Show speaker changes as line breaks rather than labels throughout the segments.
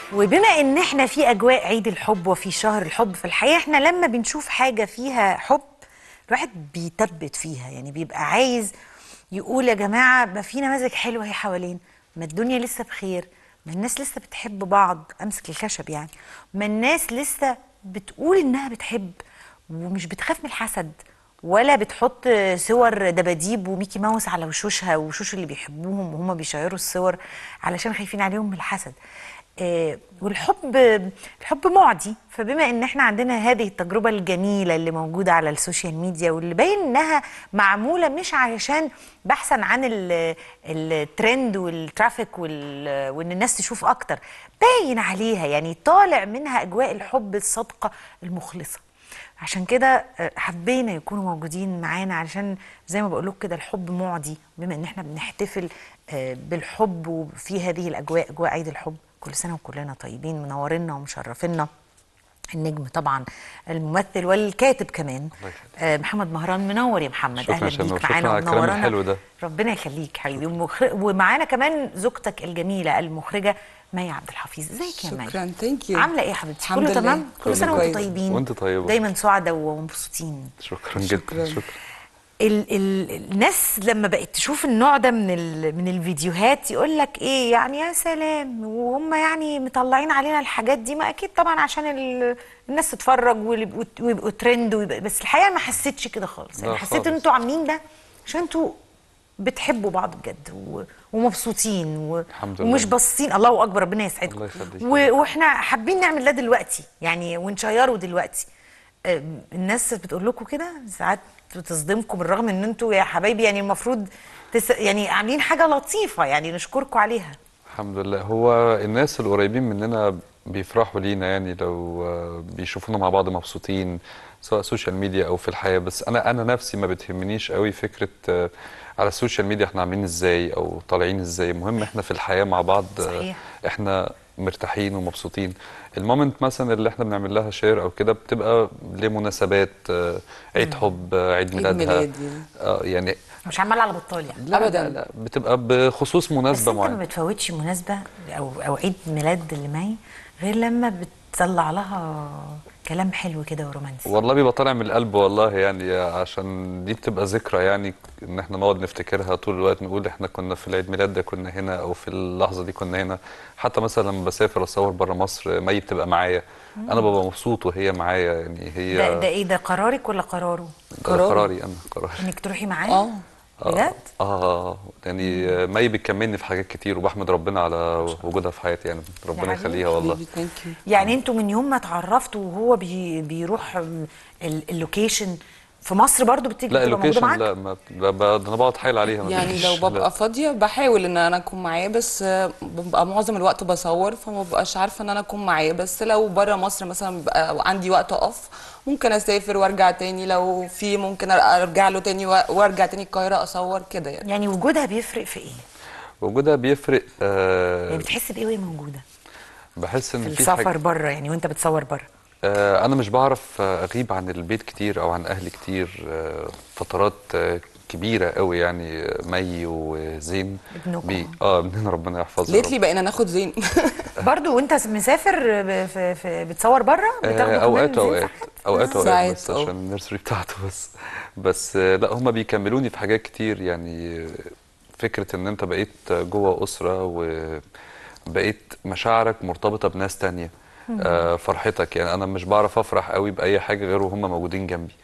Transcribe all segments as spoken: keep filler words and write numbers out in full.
وبما ان احنا في اجواء عيد الحب وفي شهر الحب، في الحقيقه احنا لما بنشوف حاجه فيها حب الواحد بيثبت فيها، يعني بيبقى عايز يقول يا جماعه ما في نماذج حلوه هي حوالينا، ما الدنيا لسه بخير، ما الناس لسه بتحب بعض، امسك الخشب يعني، ما الناس لسه بتقول انها بتحب ومش بتخاف من الحسد، ولا بتحط صور دباديب وميكي ماوس على وشوشها وشوش اللي بيحبوهم وهم بيشيروا الصور علشان خايفين عليهم من الحسد. آه والحب الحب معدي. فبما ان احنا عندنا هذه التجربه الجميله اللي موجوده على السوشيال ميديا واللي باين انها معموله مش علشان بحثا عن الترند والترافيك وان الناس تشوف اكتر، باين عليها يعني طالع منها اجواء الحب الصادقه المخلصه. عشان كده حبينا يكونوا موجودين معانا علشان زي ما بقول لكم كده الحب معدي، بما ان احنا بنحتفل بالحب وفي هذه الاجواء، اجواء عيد الحب. كل سنه وكلنا طيبين، منورنا ومشرفينا النجم طبعا الممثل والكاتب كمان آه محمد مهران. منور يا محمد، اهلا بيك معانا ومنورانا. ربنا يخليك حبيبي. ومعانا كمان زوجتك الجميله المخرجه ماي عبد الحفيظ. ازيك يا ماي؟
شكرا. ثانك يو.
عامله ايه يا حبيبتي؟ كله تمام؟ كل سنه وانتم طيبين.
وانت طيبه
دايما سعداء ومبسوطين.
شكرا جدا. شكرا.
ال ال الناس لما بقت تشوف النوع ده من من الفيديوهات يقول لك ايه يعني، يا سلام وهم يعني مطلعين علينا الحاجات دي، ما اكيد طبعا عشان الناس تتفرج ويبقوا ترند ويبقى، بس الحقيقه ما حسيتش كده خالص. يعني حسيت ان انتوا عاملين ده عشان انتوا بتحبوا بعض بجد ومبسوطين و... ومش باصين. الله اكبر، ربنا يسعدكم. و... واحنا حابين نعمل ده دلوقتي يعني ونشيره دلوقتي. الناس بتقول لكم كده ساعات بتصدمكم بالرغم ان انتوا يا حبايبي يعني المفروض تس... يعني عاملين حاجه لطيفه يعني نشكركم عليها.
الحمد لله. هو الناس القريبين مننا بيفرحوا لينا يعني لو بيشوفونا مع بعض مبسوطين سواء سوشيال ميديا او في الحياه، بس انا انا نفسي ما بتهمنيش قوي فكره على السوشيال ميديا احنا عاملين ازاي او طالعين ازاي. المهم احنا في الحياه مع بعض صحيح. احنا مرتاحين ومبسوطين. المومنت مثلا اللي احنا بنعمل لها شير او كده بتبقى لمناسبات، عيد حب، عيد ميلادها.
عيد
اه يعني
مش عمال على بطال يعني.
لا ابدا. لا, لا بتبقى بخصوص مناسبه معينه.
بس انت ما بتفوتش مناسبه او او عيد ميلاد لمي غير لما بتطلع لها كلام حلو كده ورومانسي.
والله بيبقى طالع من القلب والله، يعني عشان دي بتبقى ذكرى يعني ان احنا نقعد نفتكرها طول الوقت، نقول احنا كنا في العيد ميلاد ده كنا هنا او في اللحظه دي كنا هنا. حتى مثلا لما بسافر اصور بره مصر مي بتبقى معايا، انا ببقى مبسوط وهي معايا. يعني هي
ده, ده ايه ده، قرارك ولا قراره؟
قراري. قراري انا قراري
انك تروحي معاه.
اه
بجد؟
اه يعني مي بتكملني في حاجات كتير وبحمد ربنا على وجودها في حياتي، يعني ربنا يخليها والله.
يعني انتوا من يوم ما اتعرفتوا وهو بي بيروح اللوكيشن في مصر برضو بتيجي
لا اللوكيشن لا ما انا بقعد حايل عليها.
يعني لو ببقى فاضيه بحاول ان انا اكون معاه، بس ببقى معظم الوقت بصور فما ببقاش عارفه ان انا اكون معاه. بس لو بره مصر مثلا بيبقى عندي وقت اقف ممكن اسافر وارجع تاني، لو في ممكن ارجع له تاني وارجع تاني القاهره اصور كده يعني.
يعني وجودها بيفرق في ايه؟
وجودها بيفرق آه
يعني بتحس بايه وهي موجوده؟
بحس ان
في
في
السفر بره يعني وانت بتصور بره.
آه انا مش بعرف اغيب عن البيت كتير او عن اهلي كتير آه فترات آه كبيره قوي يعني. مي وزين
ابنكم
اه ابننا ربنا يحفظه.
ليتلي بقينا ناخد زين
برضو وانت مسافر في في بتصور بره بتاخدوا
اوقات اوقات اوقات اوقات بس
أوه.
عشان النيرسري بتاعته بس بس لا هم بيكملوني في حاجات كتير. يعني فكره ان انت بقيت جوه اسره وبقيت مشاعرك مرتبطه بناس تانية. آه فرحتك يعني انا مش بعرف افرح قوي باي حاجه غير وهم موجودين جنبي.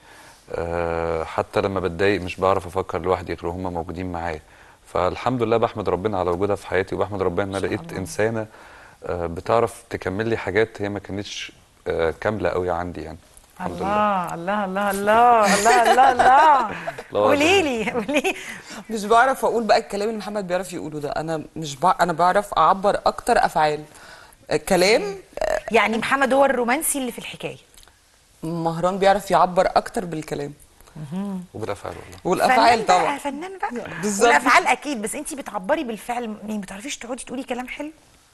آه حتى لما بتضايق مش بعرف افكر لوحدي غير وهم موجودين معايا. فالحمد لله بحمد ربنا على وجودها في حياتي، وبحمد ربنا ان انا لقيت انسانه آه بتعرف تكمل لي حاجات هي ما كانتش آه كامله قوي عندي يعني. الحمد
الله لله. الله الله الله الله الله الله الله. قولي لي قولي.
مش بعرف اقول بقى الكلام اللي محمد بيعرف يقوله ده. انا مش بع... انا بعرف اعبر اكتر افعال كلام.
يعني محمد هو الرومانسي اللي في الحكايه،
مهران بيعرف يعبر اكتر بالكلام
وبالافعال والله.
والافعال طبعا
بقى فنان بقى
بالظبط.
والافعال اكيد، بس انت بتعبري بالفعل يعني ما بتعرفيش تقعدي تقولي كلام حلو؟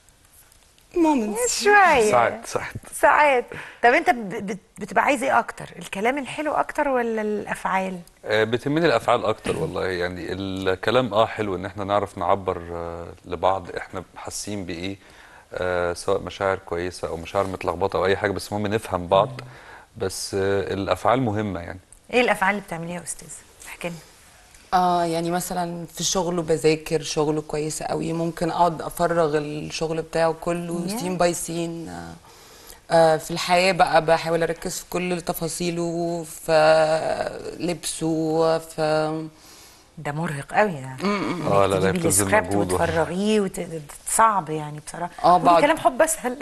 مومنتس
شويه
ساعات ساعات
ساعات. طب انت بتبقى عايز ايه اكتر، الكلام الحلو اكتر ولا الافعال؟
آه بتهمني الافعال اكتر والله. يعني الكلام اه حلو ان احنا نعرف نعبر آه لبعض احنا حاسين بايه، آه سواء مشاعر كويسه او مشاعر متلخبطه او اي حاجه، بس المهم نفهم بعض. بس آه الافعال مهمه يعني.
ايه الافعال اللي بتعمليها يا استاذه؟ احكي لنا.
اه يعني مثلا في شغله بذاكر شغله كويس قوي، ممكن اقعد افرغ الشغل بتاعه كله
Yeah.
سين باي سين. آه آه في الحياة بقى بحاول اركز في كل تفاصيله، في لبسه، في
ده مرهق قوي ده.
اه
انك
لا لا،
تجيبي
بتبذل
السكريبت
مجهود و-
وتفرغيه وت... صعب يعني بصراحه.
اه
قولي
بعد
كلام حب اسهل.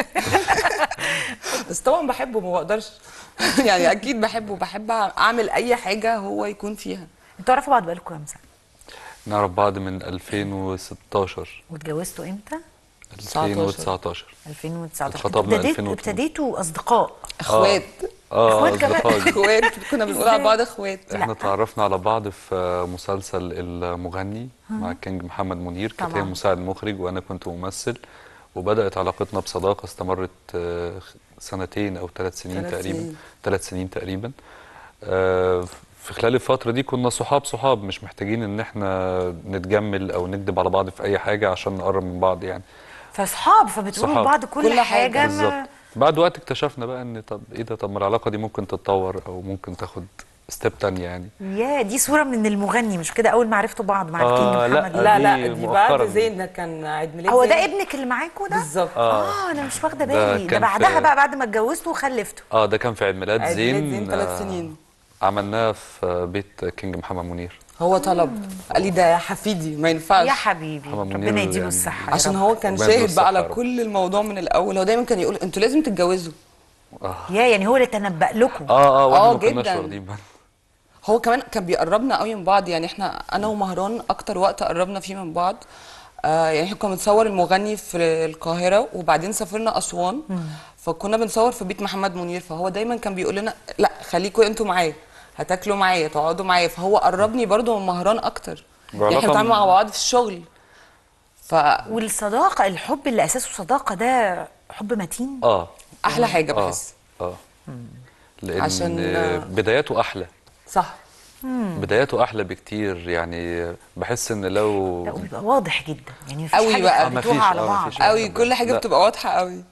بس طبعا بحبه ما بقدرش. يعني اكيد بحبه، بحب اعمل اي حاجة هو يكون فيها.
انتوا تعرفوا بعض بقالكم كام سنه؟
نعرف بعض من ألفين وستاشر.
واتجوزتوا امتى؟
ألفين وتسعتاشر.
ألفين وتسعتاشر.
اتخطبنا
انتوا ابتديت-
ألفين واتنين.
ابتديتوا اصدقاء.
اخوات.
اه
اخوات كمان؟
اصدقاء جدا.
اخوات كنا بنقول على بعض اخوات.
احنا
لا.
تعرفنا على بعض في مسلسل المغني مع الكينج محمد منير، كانت هي
طبعاً.
مساعد مخرج وانا كنت ممثل، وبدأت علاقتنا بصداقة استمرت آه، سنتين او ثلاث سنين
ثلاث
تقريبا.
سنين.
ثلاث سنين تقريبا. آه، في خلال الفترة دي كنا صحاب صحاب، مش محتاجين ان احنا نتجمل او نكذب على بعض في اي حاجة عشان نقرب من بعض يعني.
فاصحاب، فبتقولوا
صحاب.
لبعض كل,
كل حاجة.
حاجه
بالظبط.
ما...
بعد وقت اكتشفنا بقى ان طب ايه ده، طب ما العلاقة دي ممكن تتطور او ممكن تاخد ستيب تانية يعني.
يا دي صوره من المغني مش كده؟ اول ما عرفتوا بعض مع
آه،
الكينج
لا.
محمد.
لا
دي
لا دي بعد
مؤخراً.
زين، ده كان عيد ميلاد
هو
زين.
ده ابنك اللي معاكوا ده؟
بالظبط.
اه انا مش واخده
ده
بالي. ده
كان
بعدها
في-
بقى بعد ما اتجوزتوا وخلفتوا.
اه ده كان في عيد ميلاد
عيد
زين.
ميلاد زين ثلاث
آه،
سنين.
عملناه في بيت كينج محمد منير.
هو طلب، قال لي ده يا حفيدي ما ينفعش.
يا حبيبي
محمد منير
ربنا يديله
يعني
الصحه يا
عشان
رب.
هو كان
ربنا يديله
شاهد بقى على
الصحة يا رب.
كل الموضوع من الاول. هو دايما كان يقول انتوا لازم تتجوزوا.
يا يعني هو اللي تنبأ لكم.
اه اه واحنا
آه،
ما كناش
جداً.
واخدين بالنا.
هو كمان كان بيقربنا قوي من بعض، يعني احنا انا ومهران اكتر وقت قربنا فيه من بعض. آه يعني احنا كنا بنصور المغني في القاهره وبعدين سافرنا اسوان، فكنا بنصور في بيت محمد منير، فهو دايما كان بيقول لنا لا خليكوا انتوا معايا، هتاكلوا معايا، تقعدوا معايا. فهو قربني برضو من مهران اكتر. يعني احنا
وعلاقة
بنتعامل مع
م-
بعض في الشغل. ف
والصداقه، الحب اللي اساسه صداقه، ده حب متين.
اه
احلى حاجه
اه
بحس.
اه لان
عشان-
آه، بداياته احلى.
صح.
بداياته احلى بكتير يعني. بحس ان لو
لا وبيبقى واضح جدا، يعني مفيش
قوي
حاجه
بقى.
آه،
خبيتوها
مفيش-
على
آه،
بعض.
مفيش.
قوي، كل حاجه
لا.
بتبقى واضحه قوي.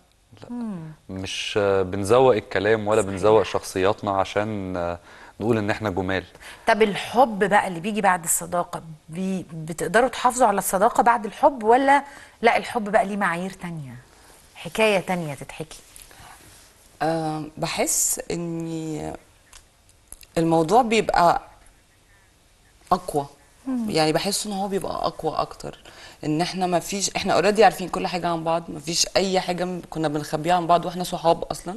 مش آه، بنزوق الكلام ولا بنزوق شخصياتنا عشان آه، نقول ان احنا جمال.
طب الحب بقى اللي بيجي بعد الصداقه، بي بتقدروا تحافظوا على الصداقه بعد الحب، ولا لا الحب بقى ليه معايير تانية، حكايه تانية تتحكي؟
أه بحس ان الموضوع بيبقى اقوى. يعني بحس ان هو بيبقى اقوى اكتر، ان احنا ما فيش، احنا اوريدي عارفين كل حاجه عن بعض، ما فيش اي حاجه م- كنا بنخبيها عن بعض واحنا صحاب اصلا.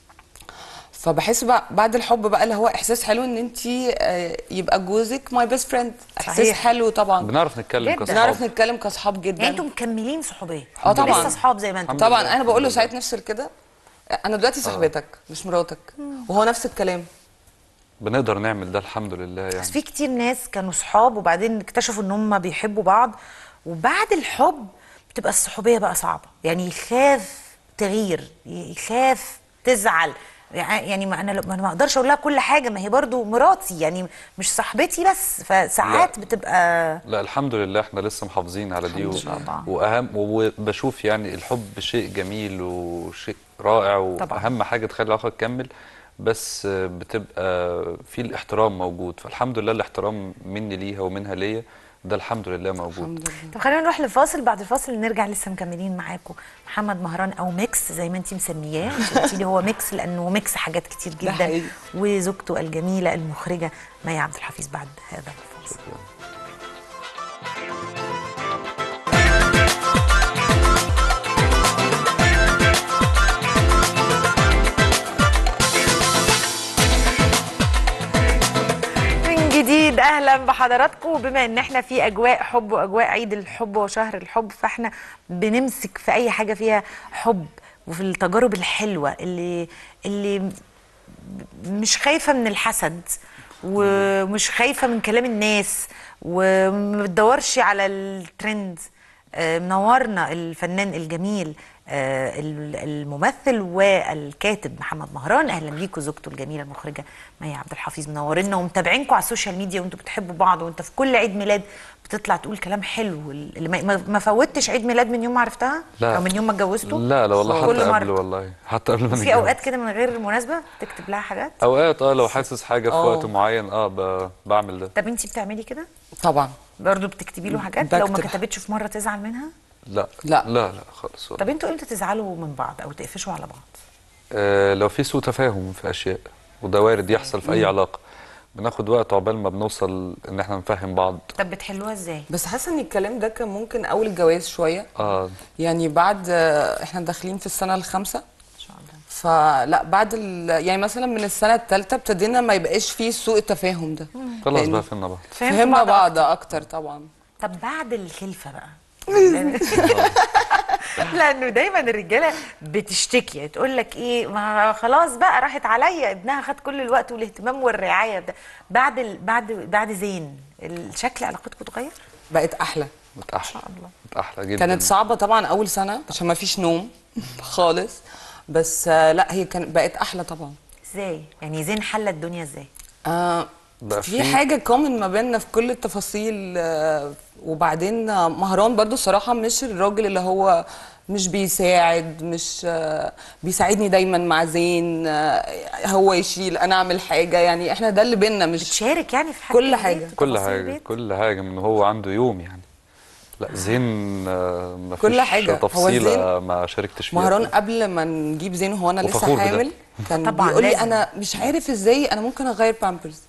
فبحس بقى بعد الحب بقى اللي هو احساس حلو ان انت يبقى جوزك ماي بيست فريند. احساس
صحيح.
حلو طبعا.
بنعرف نتكلم
جداً.
كاصحاب.
بنعرف نتكلم كاصحاب جدا.
يعني انتوا مكملين صحوبيه؟
اه
انتوا
طبعاً.
لسه اصحاب زي ما انتوا؟
الحمد
طبعا
لله،
انا بقول له
الحمد
ساعات
لله.
نفصل كده، انا دلوقتي صاحبتك مش مراتك، وهو نفس الكلام.
بنقدر نعمل ده الحمد لله
بس
يعني.
في كتير ناس كانوا صحاب وبعدين اكتشفوا ان هم بيحبوا بعض، وبعد الحب بتبقى الصحوبيه بقى صعبه، يعني يخاف تغير، يخاف تزعل. يعني ما انا ما أنا ما اقدرش اقول لها كل حاجه، ما هي برضو مراتي يعني مش صاحبتي بس، فساعات
لا.
بتبقى.
لا الحمد لله احنا لسه محافظين على دي و...
الحمد لله.
واهم وبشوف يعني الحب شيء جميل وشيء رائع،
طبعاً.
واهم حاجه تخلي العلاقه تكمل، بس بتبقى في الاحترام موجود. فالحمد لله الاحترام مني ليها ومنها ليا، ده الحمد لله موجود.
الحمد لله.
طب خلينا نروح لفاصل، بعد الفاصل نرجع لسه مكملين معاكم محمد مهران او ميكس زي ما انت مسمياه. انت قلتي لي هو ميكس لانه ميكس حاجات كتير
ده
جدا،
حقيقي.
وزوجته الجميله المخرجه مي عبد الحفيظ بعد هذا الفاصل. من جديد اهلا بحضراتكم. وبما ان احنا في اجواء حب واجواء عيد الحب وشهر الحب، فاحنا بنمسك في اي حاجه فيها حب وفي التجارب الحلوه اللي اللي مش خايفه من الحسد ومش خايفه من كلام الناس وما بتدورش على الترند. آه، منورنا الفنان الجميل آه، الممثل والكاتب محمد مهران. اهلا بيكم. زوجته الجميله المخرجه مي عبد الحفيظ منورنا ومتابعينكم على السوشيال ميديا، وانتوا بتحبوا بعض، وانت في كل عيد ميلاد بتطلع تقول كلام حلو، اللي ما, ما ما فوتش عيد ميلاد من يوم ما عرفتها
لا.
او من يوم ما اتجوزته؟
لا لا والله،
كل
حتى
مرة.
قبل، والله حتى قبل ما
وفي
نتجوز.
اوقات كده من غير مناسبه تكتب لها حاجات؟
اوقات اه لو حاسس حاجه في
اه.
وقت معين اه ب- بعمل ده.
طب انت بتعملي كده
طبعا.
برضه؟ بتكتبي له حاجات لو ما
بكتب.
كتبتش في مره تزعل منها؟
لا
لا.
لا لا خالص والله.
طب انتوا امتى تزعلوا من بعض او تقفشوا على بعض؟
آه لو في سوء تفاهم في اشياء، وده وارد يحصل في اي علاقه، بناخد وقت عقبال ما بنوصل ان احنا نفهم بعض.
طب بتحلوها ازاي؟
بس حاسه ان الكلام ده كان ممكن اول الجواز شويه،
اه
يعني بعد آه، احنا داخلين في السنه الخامسه،
ان شاء الله.
فلا بعد ال... يعني مثلا من السنه الثالثه ابتدينا ما يبقاش فيه سوء التفاهم ده.
خلاص
لأن
بقى فهمنا بعض.
فهمتوا
فهمنا
بعض
بعض اكتر طبعا.
طب بعد الخلفه بقى لانه دايما الرجاله بتشتكي تقول لك ايه، ما خلاص بقى راحت عليا، ابنها خد كل الوقت والاهتمام والرعايه ده. بعد ال... بعد بعد زين الشكل علاقتكم اتغير؟
بقت احلى.
متأحلى
الله.
متأحلى جدا.
كانت صعبه طبعا اول سنه عشان ما فيش نوم خالص، بس آه، لا هي كانت بقت احلى طبعا.
ازاي يعني زين حل الدنيا ازاي؟
آه
بقى
في
في-
حاجه كومن ما بيننا في كل التفاصيل. آه وبعدين آه، مهران برضو الصراحه مش الراجل اللي هو مش بيساعد، مش آه بيساعدني دايما مع زين، آه هو يشيل انا اعمل حاجه، يعني احنا ده اللي بينا مش
بتشارك يعني في حاجة
كل
البيت
حاجة.
كل
وتفاصيل
حاجه
البيت؟
كل حاجه من هو عنده يوم يعني. لا زين آه، ما
كل
فيش
حاجة. هو
تفصيله
زين
ما شاركتش فيها.
مهران قبل ما نجيب زين وهو انا لسه
وفخور بده.
حامل كان
طبعاً
بيقول لي
لازم.
انا مش عارف ازاي انا ممكن اغير بامبرز.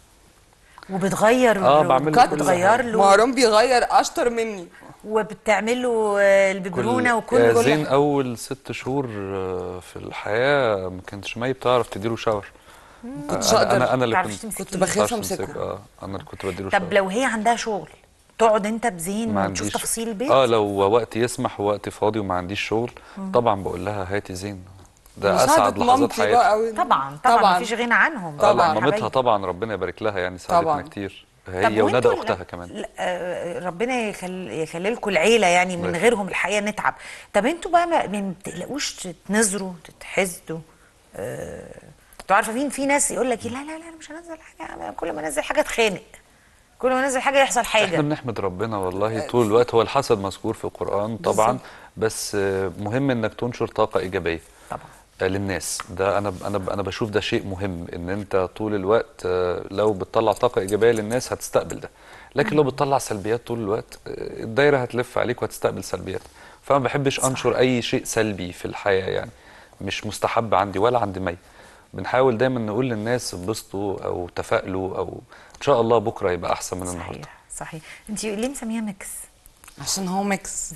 وبتغير
آه،
له
بعمل له كل
بتغير
حاجة.
له
مهران بيغير اشطر مني.
وبتعمل له آه، الببرونه
يا
وكل كل
زين
حاجة.
اول ست شهور آه، في الحياه ما كانتش مي بتعرف تديله شاور.
كنتش
انا
اقدر.
انا انا اللي
تعرفش
كنت
تمسكيه.
كنت بخاف
متعرفش
امسكه.
أمسكه. اه انا اللي كنت بديله
طب
شاور.
لو هي عندها شغل تقعد انت بزين
ما
وتشوف
عنديش
تفاصيل البيت؟
اه لو وقت يسمح ووقت فاضي وما عنديش شغل طبعا بقول لها هاتي زين. ده
مساعدة
اسعد لحظات
مامتي
حياتي.
بقى قوي.
طبعا طبعا مفيش غنى عنهم.
اه لا
طبعاً.
مامتها
حبايبي.
طبعا ربنا يبارك لها يعني ساعدتنا
طبعاً.
كتير،
طب
هي وندى
وانتوا
اختها
لا-
كمان.
لا، آه، ربنا يخل... يخلي لكم العيله يعني، من
الله
غيرهم الحقيقه نتعب. طب انتوا بقى ما ما بتقلقوش تتنظروا تتحسدوا؟ آه، انتوا عارفه مين في ناس يقول لك لا لا لا انا مش هنزل حاجه، أنا كل ما انزل حاجه اتخانق، كل ما انزل حاجه يحصل
احنا
حاجه.
بنحمد ربنا والله طول الوقت. هو الحسد مذكور في القرآن طبعا، بس آه، مهم انك تنشر طاقة ايجابية
طبعا.
آه، للناس. ده انا انا انا بشوف ده شيء مهم، ان انت طول الوقت آه، لو بتطلع طاقة ايجابية للناس هتستقبل ده، لكن لو بتطلع سلبيات طول الوقت آه، الدايرة هتلف عليك وهتستقبل سلبيات. فما بحبش انشر اي شيء سلبي في الحياة يعني، مش مستحب عندي ولا عند مي. بنحاول دايما نقول للناس انبسطوا او تفائلوا، او ان شاء الله بكره يبقى احسن من النهارده.
صحيح صحيح. انت ليه مسميها ميكس؟
عشان هو ميكس.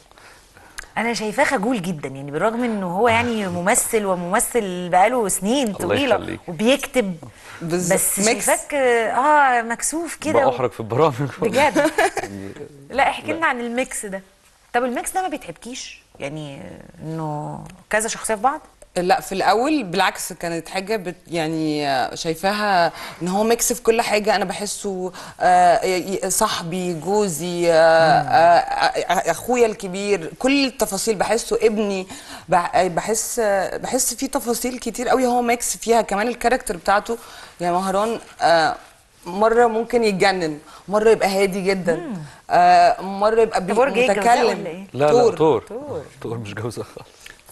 انا شايفاه خجول جدا يعني، بالرغم انه هو يعني ممثل وممثل بقاله سنين
الله
طويله
يخليك.
وبيكتب،
بز-
بس
ميكس.
شايفاك اه مكسوف كده و-
بأحرج في البرامج
بجد.
يعني
لا احكي لنا عن الميكس ده. طب الميكس ده ما بيتعبكيش يعني، انه كذا شخصيه في بعض؟
لا في الاول بالعكس كانت حاجه بت يعني آه، شايفاها ان هو ميكس في كل حاجه. انا بحسه آه، ي- صاحبي، جوزي، آه، آه، آه، اخويا الكبير، كل التفاصيل بحسه ابني. بح- بحس آه، بحس فيه تفاصيل كتير قوي هو ميكس فيها. كمان الكاركتر بتاعته يعني مهران آه، مره ممكن يتجنن، مره يبقى هادي جدا، آه، مره يبقى بي-
طب برج ايه، الجوزاء
متكلم.
ولا ايه؟
لا لا
طور.
طور
طور.
طور مش جوزة خالص.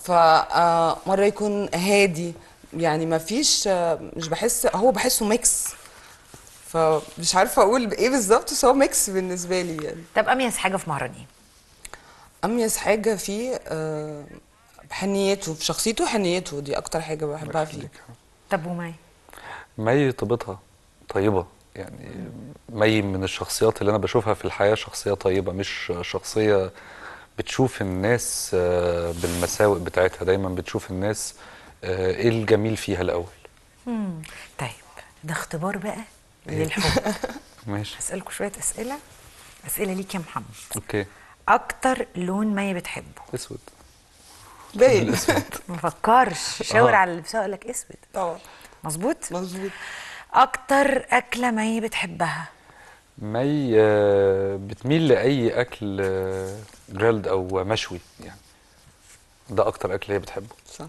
فمره يكون هادي، يعني ما فيش آه، مش بحس، هو بحسه ميكس. فمش عارفه اقول ايه بالظبط، بس هو ميكس بالنسبه لي يعني.
طب اميز حاجه في مهران ايه؟
اميز حاجه فيه آه، حنيته في شخصيته، حنيته دي اكتر حاجه بحبها فيه.
طب وماي؟
مي طيبتها طيبة يعني. مي من الشخصيات اللي أنا بشوفها في الحياة شخصية طيبة، مش شخصية بتشوف الناس آه، بالمساوئ بتاعتها. دايما بتشوف الناس آه، إيه الجميل فيها الأول.
مم. طيب ده اختبار بقى للحب.
ماشي
هسألكوا شويه اسئله، اسئله ليك يا محمد.
أوكي.
اكتر لون مي بتحبه؟
أسود.
باين.
ما فكرش شاور
آه.
على اللي بيسأل لك اسود.
طبعا
مظبوط.
مظبوط.
اكتر اكله مي بتحبها؟
مي آه، بتميل لأي أكل آه، جريلد أو مشوي يعني. ده أكتر أكل هي بتحبه.
صح.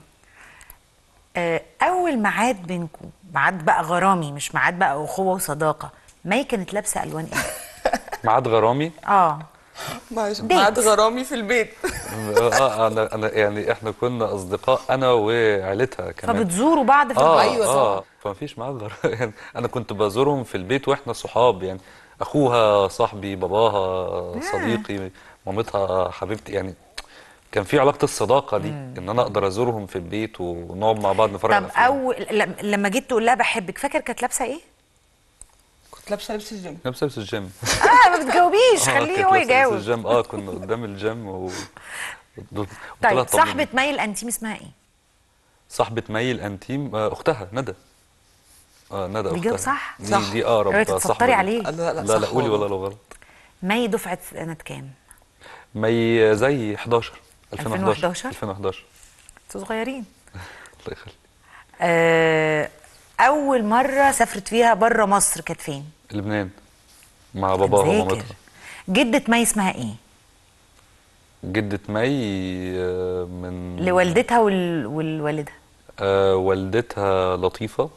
آه، اول ميعاد بينكم، ميعاد بقى غرامي مش ميعاد بقى اخوه وصداقه، مي كانت لابسه الوان ايه؟
ميعاد غرامي.
اه
معلش
ديت.
ميعاد غرامي في البيت.
اه انا انا يعني احنا كنا اصدقاء انا وعيلتها كمان.
فبتزوروا بعض في
اه
البيت؟
أيوة
اه
طبعا.
فمفيش معاه غير يعني انا كنت بزورهم في البيت واحنا صحاب يعني، اخوها صاحبي، باباها صديقي، مامتها حبيبتي يعني. كان في علاقة الصداقة دي، ان انا اقدر ازورهم في البيت ونقعد مع بعض نتفرج على
طب
افلام.
اول لم- لما جيت تقول لها بحبك، فاكر كانت لابسه ايه؟
كنت لابسه لبس الجيم.
لابسه لبس الجيم.
اه ما بتجاوبيش،
اه
خليه
كانت
هو
لابسه لبس
يجاوب.
الجيم. اه كنا قدام الجيم و قلت لها
طيب
طمني.
صاحبة مي الانتيم اسمها ايه؟
صاحبة مي الانتيم آه اختها ندى. اه ندى
بيجاوب
اختها.
صح؟
دي
صح.
دي
اوعي
اقرب
تتستري
صاحبة لي.
عليه.
لا لا
لا لا
صح
قولي
والله.
ولا لو غلط.
مي دفعة سنة كام؟
مي زي حداشر ألفين وحداشر
ألفين وحداشر؟
ألفين وحداشر.
انتوا صغيرين.
الله يخليك.
آه، أول مرة سافرت فيها بره مصر كانت فين؟
لبنان مع
كان
باباها
ذاكر.
ومامتها.
جدة مي اسمها ايه؟
جدة مي آه، من
لوالدتها وال... والوالدها.
آه والدتها لطيفة.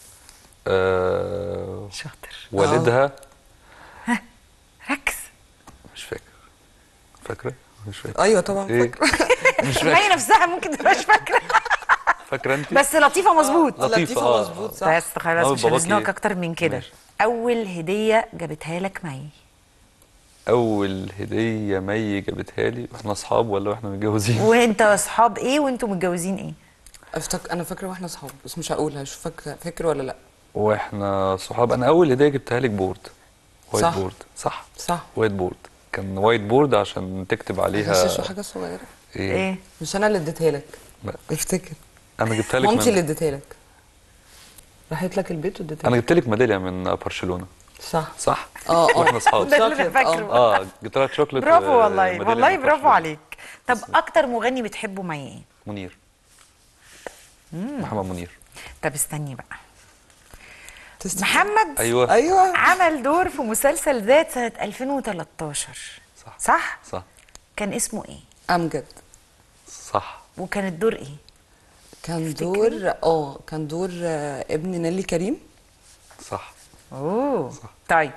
آه
شاطر.
والدها
ركز.
مش فاكر. فاكرة؟ مش فاكر.
ايوه طبعا
ايه؟
فاكره.
مش
مي
فاكر.
نفسها ممكن تبقاش فاكرة،
فاكرة انت؟
بس لطيفة مظبوط.
لطيفة،
لطيفة
آه،
مظبوط
آه.
صح.
بس خلاص
آه،
مش
باباكي
هنزنقك أكتر من كده.
ماشي.
أول هدية جابتها لك مي؟
أول هدية مي جابتها لي واحنا أصحاب ولا واحنا متجوزين؟
وأنت أصحاب ايه وأنتوا متجوزين ايه؟
افتكر انا فاكره واحنا اصحاب بس مش هقولها، شوف فاكره فاكر ولا لا.
واحنا صحاب. أنا أول هدية جبتها لك بورد. وايت
صح.
بورد. صح.
صح.
وايت بورد. كان وايت بورد عشان تكتب عليها.
غششه حاجه صغيره.
ايه؟
ايه؟
مش انا اللي اديتها لك.
لا.
افتكر.
انا جبتها لك
مامتي اللي
من...
اديتها لك. راحت لك البيت واديتها
انا
لك.
جبت لك ميداليه من برشلونه.
صح.
صح.
اه اه
واحنا اصحاب.
ده اللي أنا
شوكليت،
فاكره.
اه جبت لك شوكليت.
برافو والله،
وميدالية
والله
من
برافو
برشلونة.
عليك. طب أكتر مغني بتحبه مي ايه؟
منير. محمد منير.
طب استني بقى.
تستنى.
محمد
ايوه.
ايوه.
عمل دور في مسلسل ذات سنة ألفين وتلتاشر.
صح.
صح؟
صح.
كان اسمه ايه؟
امجد.
صح.
وكان الدور ايه؟
كان
تفتكري؟
دور اه كان دور آه، ابن نيلي كريم.
صح.
اوه
صح.
طيب.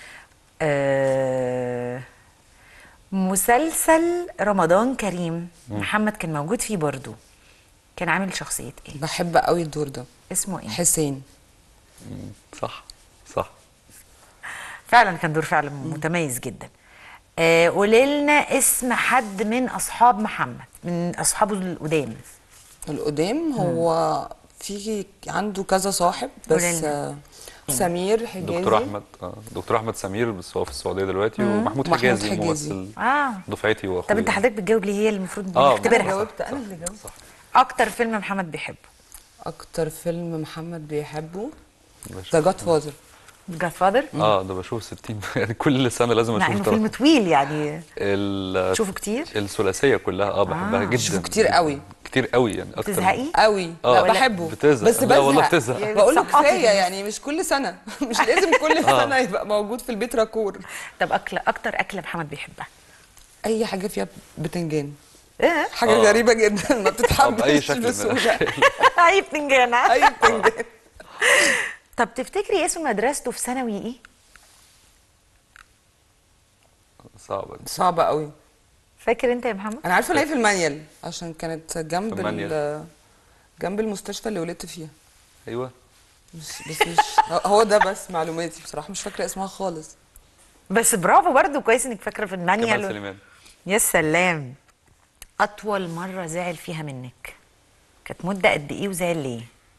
آه مسلسل رمضان كريم محمد كان موجود فيه برضو، كان عامل شخصية ايه؟
بحب قوي الدور ده.
اسمه ايه؟
حسين.
مم. صح. صح.
فعلا كان دور فعلا متميز جدا. آه قولي لنا اسم حد من اصحاب محمد، من اصحابه القدام.
القدام هو في عنده كذا صاحب بس
قوليلنا.
آه، سمير حجازي.
دكتور احمد آه. دكتور احمد سمير بس هو في السعوديه دلوقتي. ومحمود
محمود
حجازي
حجازي.
ممثل
اه
دفعتي واخويا.
طب انت حضرتك بتجاوب ليه؟ هي اللي المفروض
آه،
انا
نختبرها.
جاوبت انا اللي جاوبت.
صح.
اكتر فيلم محمد بيحبه؟
اكتر فيلم محمد بيحبه
باشا.
ذا جاد فازر.
جاد فاذر؟
اه ده بشوف ستين يعني كل سنه لازم
مع
اشوف
انه
ده.
فيلم طويل يعني.
ال-
تشوفه كتير؟
الثلاثيه كلها اه بحبها
آه.
جدا.
شوفه كتير قوي.
كتير قوي يعني اكتر.
بتزهقي؟
قوي.
آه.
لا
ولا
بحبه
بتزهق.
بس
لا والله
بزهق.
بتزهق.
يعني
بقول له
بتسقطي
كفايه
الناس.
يعني مش كل سنه مش لازم كل سنه يبقى موجود في البيت راكور.
طب اكله اكتر اكله محمد بيحبها؟
اي حاجه فيها بتنجان.
ايه؟
حاجه
آه.
غريبه جدا ما
آه، بأي
بتتحبش
شكل من
بسهوله.
الاشكال.
اي بتنجان.
اي بتنجان.
طب تفتكري اسم مدرسته في ثانوي ايه؟
صعبه دي.
صعبه قوي.
فاكر انت يا محمد؟
انا عارفه ان هي في المانيال عشان كانت جنب
في المانيال.
ال- جنب المستشفى اللي ولدت فيها.
ايوه.
بس بس مش هو ده بس معلوماتي بصراحه مش فاكره اسمها خالص.
بس برافو برضو، كويس انك فاكره في
كمال
المانيال.
سليمان.
يا سلام. اطول مره زعل فيها منك كانت مده قد ايه وزعل ليه؟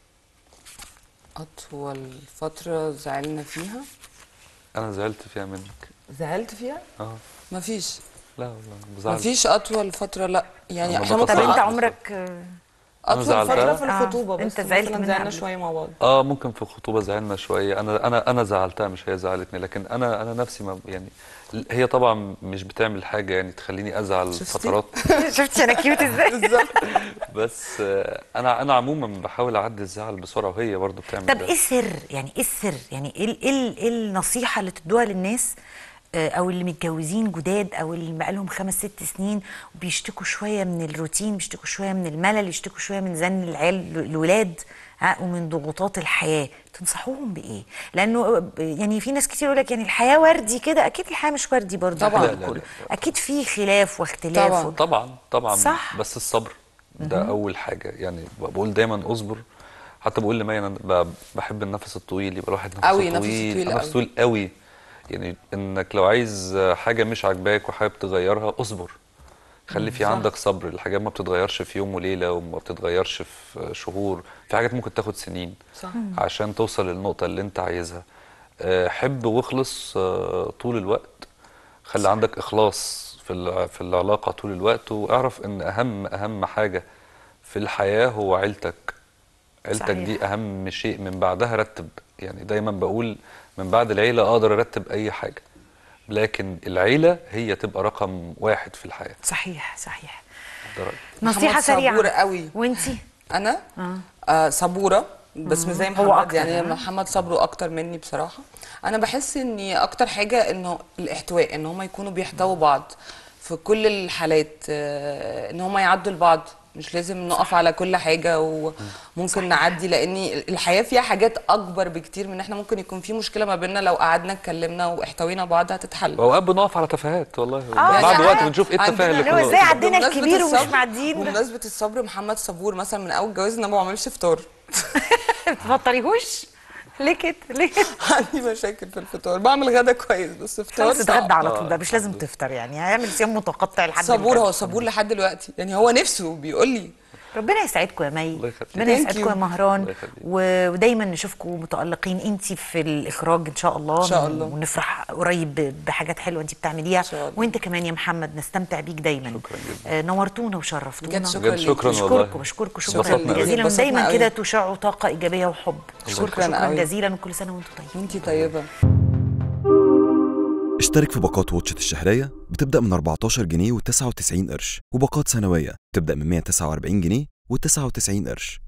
اطول فتره زعلنا فيها.
انا زعلت فيها منك.
زعلت فيها؟
اه
مفيش.
لا والله ما بزعلش.
مفيش اطول فتره لا يعني
أنا
احنا
بتصل
طب
ممكن
انت
أ-
عمرك آه،
اطول
زعلتها.
فتره في
آه،
الخطوبه بس
أنت زعلت
مثلا
منها
زعلنا
قبل.
شويه مع بعض.
اه ممكن في الخطوبه زعلنا شويه. انا انا انا زعلتها مش هي زعلتني. لكن انا انا نفسي ما يعني هي طبعا مش بتعمل حاجه يعني تخليني ازعل
شفتي؟
فترات.
شفتي انا كيوت ازاي؟
بالظبط.
بس آه، انا انا عموما بحاول اعدي الزعل بسرعه وهي برضو بتعمل
طب
ده.
ايه السر؟ يعني ايه السر؟ يعني ايه ال- ايه ال- إيه النصيحه اللي تدوها للناس آه، او اللي متجوزين جداد او اللي بقالهم خمس ست سنين وبيشتكوا شويه من الروتين، بيشتكوا شويه من الملل، يشتكوا شويه من زن العيال الولاد، ها، ومن ضغوطات الحياه، تنصحوهم بايه؟ لانه يعني في ناس كتير يقول لك يعني الحياه وردي كده، اكيد الحياه مش وردي برضه
طبعاً.
لا، لا، لا، لا.
اكيد في خلاف واختلاف
طبعاً.
و...
طبعا طبعا.
صح.
بس الصبر ده اول حاجه، يعني بقول دايما اصبر. حتى بقول لمي انا ب- بحب النفس الطويل، يبقى الواحد نفسه
قوي، نفسه
طويل،
طويل
نفسه
قوي.
طويل قوي. يعني انك لو عايز حاجه مش عاجباك وحابب تغيرها، اصبر. خلي في
صح.
عندك صبر. الحاجات ما بتتغيرش في يوم وليله، وما بتتغيرش في شهور. في حاجات ممكن تاخد سنين
صح.
عشان توصل للنقطه اللي انت عايزها. آه، حب واخلص آه، طول الوقت. خلي عندك اخلاص في الع- في العلاقه طول الوقت، واعرف ان اهم اهم حاجه في الحياه هو عيلتك. عيلتك
صحيح.
دي اهم شيء، من بعدها رتب. يعني دايما بقول من بعد العيله اقدر ارتب اي حاجه، لكن العيله هي تبقى رقم واحد في الحياه.
صحيح صحيح.
ده رأيي.
نصيحه
محمد صبور
سريعه
قوي.
وانتي؟
انا آه صبوره، بس مش زي
هو
محمد.
أكتر،
يعني
ها؟
محمد صبره اكتر مني بصراحه. انا بحس اني اكتر حاجه انه الاحتواء، ان هم يكونوا بيحتووا بعض في كل الحالات، آه، ان هم يعدوا لبعض. مش لازم نقف على كل حاجه وممكن
صحيح.
نعدي، لان الحياه فيها حاجات اكبر بكتير من ان احنا ممكن يكون في مشكله ما بيننا، لو قعدنا اتكلمنا واحتوينا بعض هتتحل.
واوقات بنقف على تفاهات والله.
آه،
بعد وقت
ساعات.
بنشوف ايه التفاهه اللي
عندنا-
اللي هو
كنا
ازاي
قلنا.
عدينا
بمناسبة
الكبير ومش
الصبر-
معديين ده.
بمناسبه الصبر، محمد صبور مثلا من اول جواز انا ما بعملش فطار.
ما تفطريهوش ليه كده؟ ليه كده؟
عندي مشاكل في الفطار. بعمل غدا كويس بس فطار
خلاص اتغدى
صعب.
على طول بقى، مش لازم تفطر، يعني هيعمل صيام متقطع لحد
صبور،
الغدا.
هو صبور لحد دلوقتي، يعني هو نفسه بيقول لي.
ربنا يسعدكم يا مي،
الله يخليك.
ربنا
Thank
يسعدكم يا
you.
مهران،
الله يخليك.
و- ودايما نشوفكم متألقين انتي في الاخراج ان شاء الله،
إن شاء الله.
ونفرح قريب ب- بحاجات حلوه انتي بتعمليها،
إن شاء الله.
وانت كمان يا محمد نستمتع بيك دايما.
شكراً جداً.
آه، نورتونا وشرفتونا.
بجد شكراً
بجد شكرا
ليكي.
والله.
بشكركم بشكركم
شكراً
شكرا
اتبسطنا قوي.
جزيلا،
اتبسطنا
ودايما
قوي.
كده تشعوا طاقه ايجابيه وحب.
شكراً
شكرا
قوي.
جزيلا، وكل سنه وانتم طيبين.
وانتي طيبه.
اشترك في باقات واتشت الشهرية بتبدأ من أربعتاشر جنيه وتسعة وتسعين قرش، وباقات سنوية بتبدأ من مية وتسعة وأربعين جنيه وتسعة وتسعين قرش.